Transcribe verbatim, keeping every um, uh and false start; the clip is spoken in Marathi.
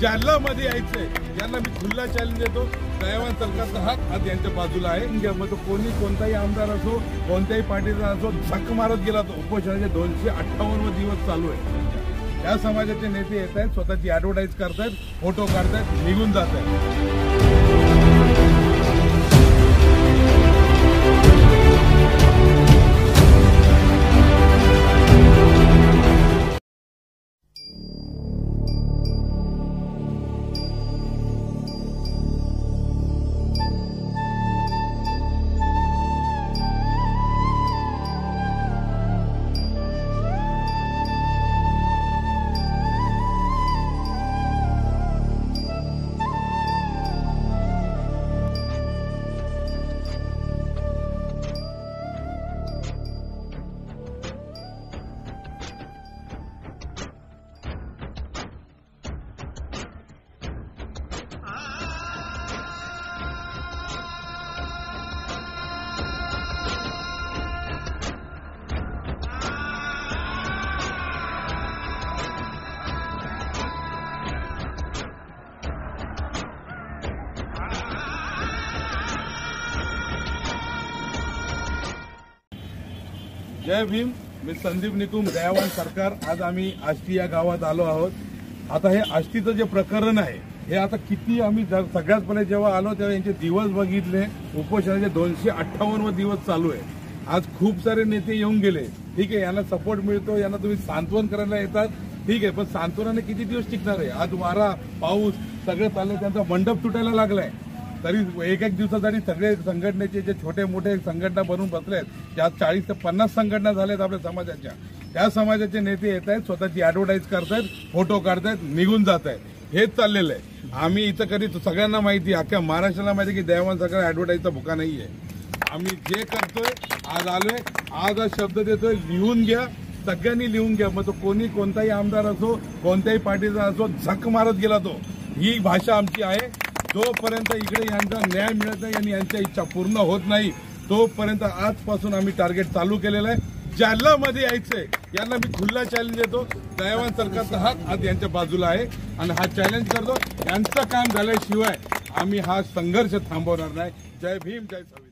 ज्यांना मध्ये यायचंय ज्यांना मी खुल्ला चॅलेंज देतो, दयावान सरकारचा हात आज यांच्या बाजूला आहे। मग तो कोणी कोणताही आमदार असो, कोणत्याही पार्टीचा असो, झक मारत गेला तो उपोषणाचे दोनशे अठ्ठावन्न दिवस चालू आहे। या समाजाचे नेते येत आहेत, स्वतःची ऍडव्हर्टाईज करतायत, फोटो काढतायत, निघून जात आहेत। जय भीम। मी संदीप निकुम, दयावान सरकार। आज आम्ही आष्टी या गावात आलो आहोत। आता हे आष्टीचं जे प्रकरण आहे हे आता किती आम्ही सगळ्यात पहिले जेव्हा आलो तेव्हा यांचे दिवस बघितले, उपोषणाचे दोनशे अठ्ठावन्न दिवस चालू आहे। आज खूप सारे नेते येऊन गेले, ठीक आहे, यांना सपोर्ट मिळतो, यांना तुम्ही सांत्वन करायला येतात, ठीक आहे, पण सांत्वनाने किती दिवस टिकणार आहे? आज वारा पाऊस सगळे चालले, त्यांचा मंडप तुटायला लागलाय, तरी एक एक दिवसासाठी सगळे संघटनेचे जे छोटे मोठे संघटना बनवून बसलेत, त्यात चाळीस ते पन्नास संघटना झाल्यात आपल्या समाजाच्या। त्या समाजाचे नेते येत आहेत, स्वतःची ऍडव्हर्टाईज करतायत, फोटो काढतायत, निघून जात आहेत। हेच चाललेलं आहे। आम्ही इथं कधी सगळ्यांना माहिती, अख्ख्या महाराष्ट्राला माहिती की दयावान सरकार ऍडव्हर्टाईजचा भुका नाहीये। आम्ही जे करतोय, आज आलोय, आज हा शब्द देतोय, लिहून घ्या, सगळ्यांनी लिहून घ्या। मग तो कोणी कोणताही आमदार असो, कोणत्याही पार्टीचा असो, झक मारत गेला तो, ही भाषा आमची आहे। जोपर्यंत इकडे यांचा न्याय मिळत नाही आणि यांच्या इच्छा पूर्ण होत नाही, तोपर्यंत आजपासून आम्ही टार्गेट चालू केलेलं आहे। ज्यांना मध्ये यायचंय यांना मी खुल्ला चॅलेंज देतो, दयावान सरकारचा हात आज यांच्या बाजूला आहे आणि हा चॅलेंज करतो। यांचं काम झाल्याशिवाय आम्ही हा संघर्ष थांबवणार नाही। जय भीम, जय संविधान।